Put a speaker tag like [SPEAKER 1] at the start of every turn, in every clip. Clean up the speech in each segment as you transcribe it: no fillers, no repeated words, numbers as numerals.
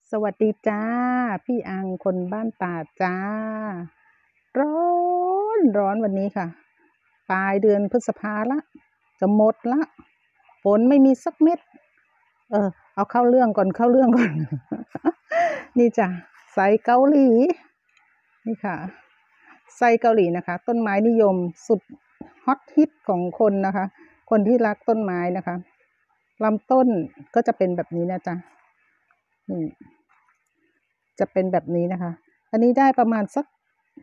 [SPEAKER 1] สวัสดีจ้าพี่อังคนบ้านป่าจ้าร้อนร้อนวันนี้ค่ะปลายเดือนพฤษภาละจะหมดละฝนไม่มีสักเม็ดเอาเข้าเรื่องก่อน นี่จ้ะไซเกาหลีนี่ค่ะไซเกาหลีนะคะ ต้นไม้นิยมสุดฮอตฮิตของคนนะคะ คนที่รักต้นไม้นะคะลำต้นก็จะเป็นแบบนี้นะจ๊ะนี่จะเป็นแบบนี้นะคะ อันนี้ได้ประมาณสัก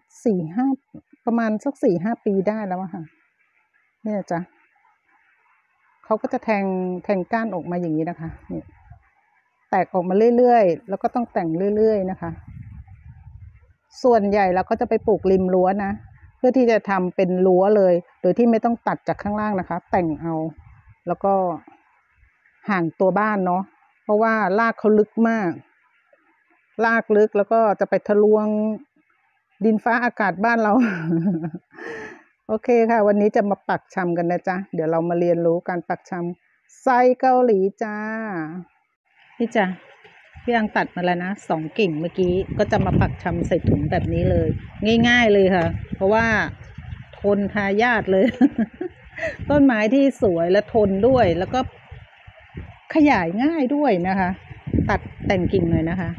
[SPEAKER 1] สี่ห้าปีได้แล้วอะค่ะเนี่ยจ้ะเขาก็จะแทงก้านออกมาอย่างนี้นะคะนี่แตกออกมาเรื่อยๆแล้วก็ต้องแต่งเรื่อยๆนะคะส่วนใหญ่เราก็จะไปปลูกริมรั้วนะเพื่อที่จะทำเป็นรั้วเลยโดยที่ไม่ต้องตัดจากข้างล่างนะคะแต่งเอาแล้วก็ห่างตัวบ้านเนาะเพราะว่ารากเขาลึกมากรากลึกแล้วก็จะไปทะลวงดินฟ้าอากาศบ้านเรา โอเคค่ะวันนี้จะมาปักชำกันนะจ๊ะเดี๋ยวเรามาเรียนรู้การปักชำไส้เกาหลีจ้านี่จ้ะพี่อังตัดมาแล้วนะ2 กิ่งเมื่อกี้ก็จะมาปักชำใส่ถุงแบบนี้เลยง่ายๆเลยค่ะเพราะว่าทนทายาทเลย ต้นไม้ที่สวยและทนด้วยแล้วก็ขยายง่ายด้วยนะคะตัดแต่งกิ่งหน่อยนะคะ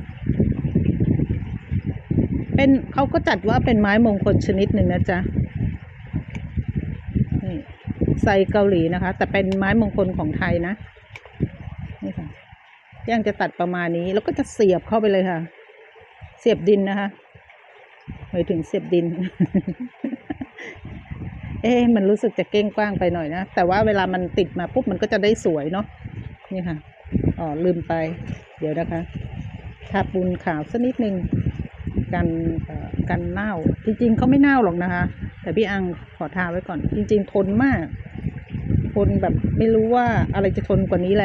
[SPEAKER 1] เขาก็จัดว่าเป็นไม้มงคลชนิดหนึ่งนะจ๊ะนี่ไซเกาหลีนะคะแต่เป็นไม้มงคลของไทยนะนี่ค่ะย่างจะตัดประมาณนี้แล้วก็จะเสียบเข้าไปเลยค่ะเสียบดินนะคะหมายถึงเสียบดิน มันรู้สึกจะเก้งกว้างไปหน่อยนะแต่ว่าเวลามันติดมาปุ๊บมันก็จะได้สวยเนาะนี่ค่ะลืมไปเดี๋ยวนะคะทาปูนขาวสักนิดนึงกันเน่าจริงๆเขาไม่เน่าหรอกนะคะแต่พี่อังขอทาไว้ก่อนจริงๆทนมากทนแบบไม่รู้ว่าอะไรจะทนกว่านี้แล้ว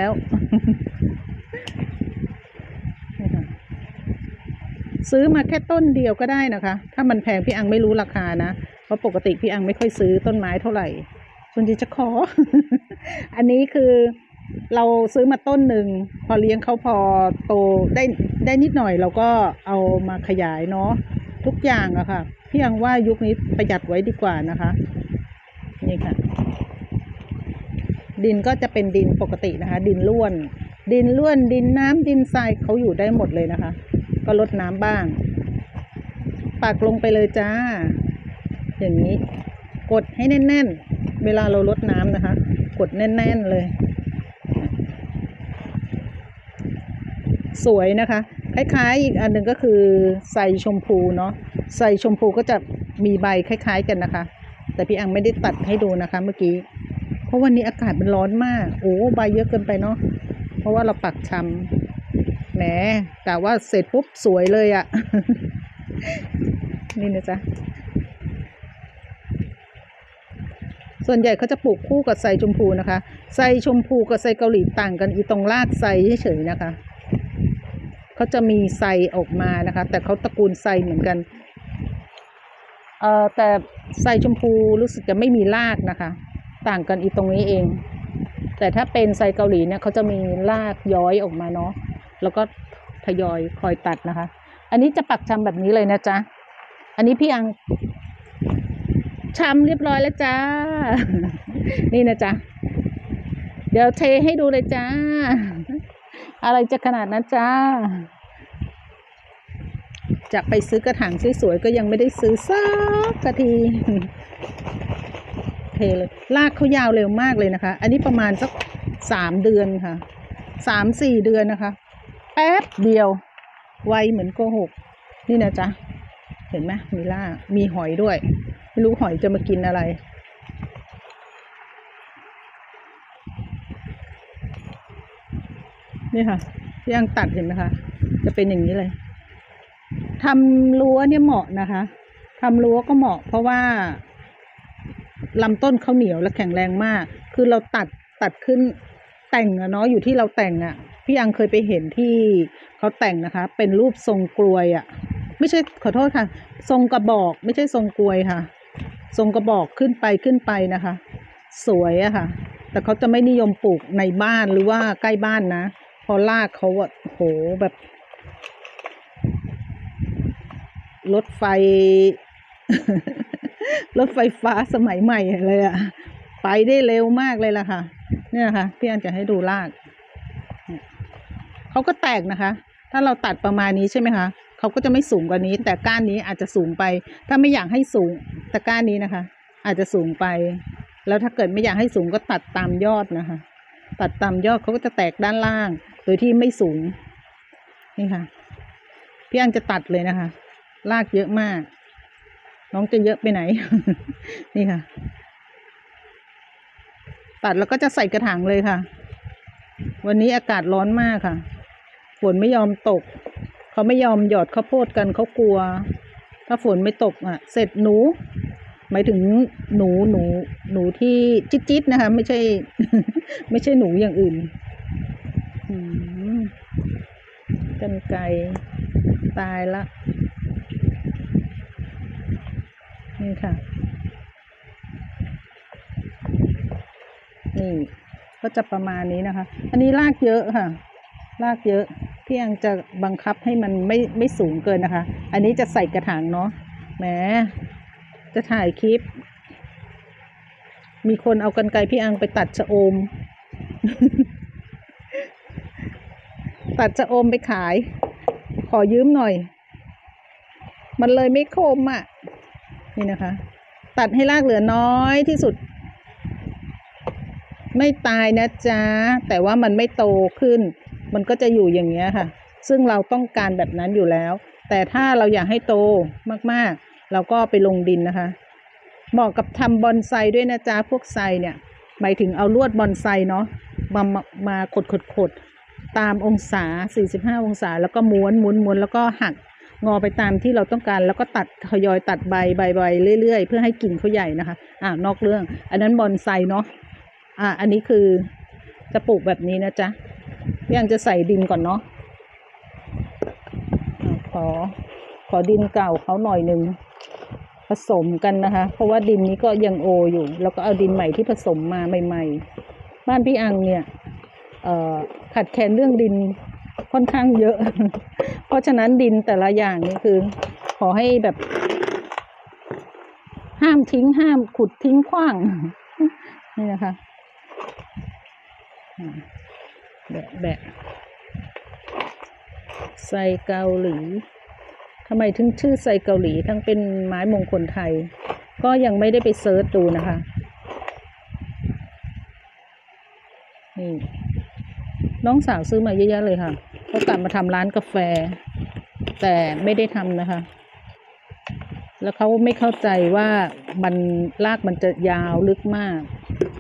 [SPEAKER 1] ซื้อมาแค่ต้นเดียวก็ได้นะคะถ้ามันแพงพี่อังไม่รู้ราคานะเพราะปกติพี่อังไม่ค่อยซื้อต้นไม้เท่าไหร่ส่วนใหญ่จะขอ อันนี้คือเราซื้อมาต้นหนึ่งพอเลี้ยงเขาพอโตได้นิดหน่อยเราก็เอามาขยายเนาะทุกอย่างอะค่ะพี่อังว่ายุคนี้ประหยัดไว้ดีกว่านะคะนี่ค่ะดินก็จะเป็นดินปกตินะคะดินล้วนดินน้ำดินทรายเขาอยู่ได้หมดเลยนะคะก็ลดน้ำบ้างปักลงไปเลยจ้าอย่างนี้กดให้แน่นๆเวลาเราลดน้ำนะคะกดแน่นๆเลยสวยนะคะคล้ายๆอีกอันหนึ่งก็คือไซชมพูเนาะไซชมพูก็จะมีใบคล้ายๆกันนะคะแต่พี่อังไม่ได้ตัดให้ดูนะคะเมื่อกี้เพราะวันนี้อากาศมันร้อนมากโอ้ใบเยอะเกินไปเนาะเพราะว่าเราปักชำแหมแต่ว่าเสร็จปุ๊บสวยเลยอะ นี่นะจ๊ะส่วนใหญ่เขาจะปลูกคู่กับไซชมพูนะคะไซชมพูกับไซเกาหลีต่างกันอีตรงรากไซเฉยๆนะคะเขาจะมีไซออกมานะคะแต่เขาตระกูลไซเหมือนกันแต่ไซชมพูรู้สึกจะไม่มีรากนะคะต่างกันอีตรงนี้เองแต่ถ้าเป็นไซเกาหลีเนี่ยเขาจะมีรากย้อยออกมาเนาะแล้วก็ทยอยคอยตัดนะคะอันนี้จะปักชำแบบนี้เลยนะจ๊ะอันนี้พี่อังชำเรียบร้อยแล้วจ้า นี่นะจ๊ะเดี๋ยวเทให้ดูเลยจ้าอะไรจะขนาดนั้นจ้าจะไปซื้อกระถางสวยๆก็ยังไม่ได้ซื้อสักทีเทเลยลากเขายาวเร็วมากเลยนะคะอันนี้ประมาณสัก3 เดือนค่ะ3-4 เดือนนะคะแป๊บเดียวไวเหมือนโกหกนี่นะจ๊ะเห็นไหมมีลากมีหอยด้วยไม่รู้หอยจะมากินอะไรนี่ค่ะที่ยังตัดเห็นไหมคะจะเป็นอย่างนี้เลยทำรั้วเนี่ยเหมาะนะคะทำรั้วก็เหมาะเพราะว่าลำต้นเขาเหนียวและแข็งแรงมากคือเราตัดขึ้นแต่งอะเนาะอยู่ที่เราแต่งอะพี่ยังเคยไปเห็นที่เขาแต่งนะคะเป็นรูปทรงกลวยอะไม่ใช่ขอโทษค่ะทรงกระบอกไม่ใช่ทรงกลวยค่ะทรงกระบอกขึ้นไปนะคะสวยอะค่ะแต่เขาจะไม่นิยมปลูกในบ้านหรือว่าใกล้บ้านนะพอรากเขาอะโหแบบรถไฟ รถไฟฟ้าสมัยใหม่เลยอะไปได้เร็วมากเลยล่ะค่ะเนี่ยค่ะพี่อันจะให้ดูรากเขาก็แตกนะคะถ้าเราตัดประมาณนี้ใช่ไหมคะเขาก็จะไม่สูงกว่านี้แต่ก้านนี้อาจจะสูงไปถ้าไม่อยากให้สูงแต่ก้านนี้นะคะอาจจะสูงไปแล้วถ้าเกิดไม่อยากให้สูงก็ตัดตามยอดนะคะตัดตามยอดเขาก็จะแตกด้านล่างโดยที่ไม่สูงนี่ค่ะพี่อันจะตัดเลยนะคะรากเยอะมากน้องจะเยอะไปไหน นี่ค่ะตัดแล้วก็จะใส่กระถางเลยค่ะวันนี้อากาศร้อนมากค่ะฝนไม่ยอมตกเขาไม่ยอมหยอดข้าวโพดกันเขากลัวถ้าฝนไม่ตกเสร็จหนูหมายถึงหนูที่จิ๊ดๆนะคะไม่ใช่ ไม่ใช่หนูอย่างอื่นกรรไกรตายละนี่ค่ะนี่ก็จะประมาณนี้นะคะอันนี้รากเยอะค่ะรากเยอะพี่ยังจะบังคับให้มันไม่สูงเกินนะคะอันนี้จะใส่กระถางเนาะแหมจะถ่ายคลิปมีคนเอากรรไกรพี่อังไปตัดชะอม ตัดชะอมไปขายขอยืมหน่อยมันเลยไม่คมอ่ะนี่นะคะตัดให้รากเหลือน้อยที่สุดไม่ตายนะจ๊ะแต่ว่ามันไม่โตขึ้นมันก็จะอยู่อย่างเงี้ยค่ะซึ่งเราต้องการแบบนั้นอยู่แล้วแต่ถ้าเราอยากให้โตมากๆเราก็ไปลงดินนะคะเหมาะกับทำบอนไซด้วยนะจ๊ะพวกไซเนี่ยหมายถึงเอาลวดบอนไซเนาะมาขดตามองศา45องศาแล้วก็ม้วนแล้วก็หักงอไปตามที่เราต้องการแล้วก็ตัดทยอยตัดใบเรื่อยๆเพื่อให้กิ่งเขาใหญ่นะคะนอกเรื่องอันนั้นบอนไซเนาะอันนี้คือจะปลูกแบบนี้นะจ๊ะยังจะใส่ดินก่อนเนาะขอดินเก่าเขาหน่อยหนึ่งผสมกันนะคะเพราะว่าดินนี้ก็ยังโออยู่แล้วก็เอาดินใหม่ที่ผสมมาใหม่ๆบ้านพี่อังเนี่ยขัดแคลนเรื่องดินค่อนข้างเยอะ เพราะฉะนั้นดินแต่ละอย่างนี่คือขอให้แบบห้ามทิ้งห้ามขุดทิ้งขว้าง นี่นะคะแบะไซเกาหลีทำไมถึงชื่อไซเกาหลีทั้งเป็นไม้มงคลไทยก็ยังไม่ได้ไปเซิร์ชดูนะคะนี่น้องสาวซื้อมาเยอะๆเลยค่ะเขากลับมาทำร้านกาแฟแต่ไม่ได้ทำนะคะแล้วเขาไม่เข้าใจว่ามันรากมันจะยาวลึกมาก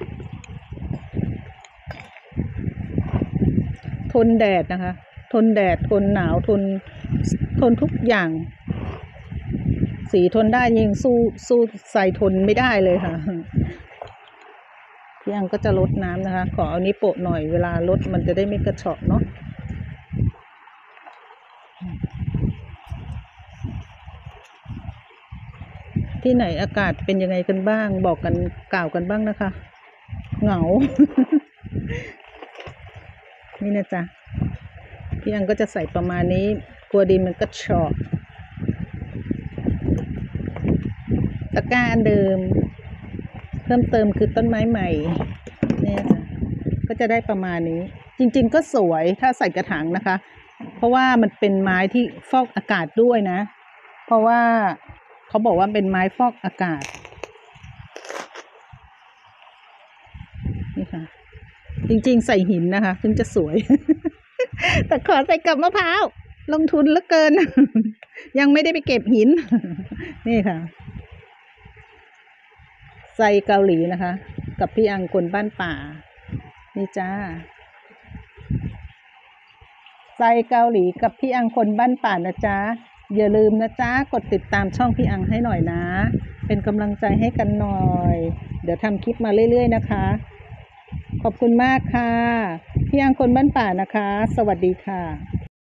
[SPEAKER 1] ทนแดดนะคะทนแดดทนหนาวทนทุกอย่างสีทนได้ยิ่งสู้ใส่ทนไม่ได้เลยค่ะพี่อังก็จะลดน้ำนะคะขอเอานี้โปะหน่อยเวลาลดมันจะได้ไม่กระเฉาะเนาะที่ไหนอากาศเป็นยังไงกันบ้างบอกกันกล่าวกันบ้างนะคะเหงา นี่นะจ๊ะพี่อังก็จะใส่ประมาณนี้กลัวดินมันกระเฉาะตะกร้าอันเดิมเพิ่มเติมคือต้นไม้ใหม่เนี่ยจ้ะก็จะได้ประมาณนี้จริงๆก็สวยถ้าใส่กระถางนะคะเพราะว่ามันเป็นไม้ที่ฟอกอากาศด้วยนะเพราะว่าเขาบอกว่าเป็นไม้ฟอกอากาศนี่ค่ะจริงๆใส่หินนะคะถึงจะสวย แต่ขอใส่กับมะพร้าวลงทุนเหลือเกิน ยังไม่ได้ไปเก็บหิน นี่ค่ะไซเกาหลีนะคะกับพี่อังคนบ้านป่านี่จ้าไซเกาหลีกับพี่อังคนบ้านป่านะจ๊ะอย่าลืมนะจ๊ะกดติดตามช่องพี่อังให้หน่อยนะเป็นกำลังใจให้กันหน่อยเดี๋ยวทำคลิปมาเรื่อยๆนะคะขอบคุณมากค่ะพี่อังคนบ้านป่านะคะสวัสดีค่ะ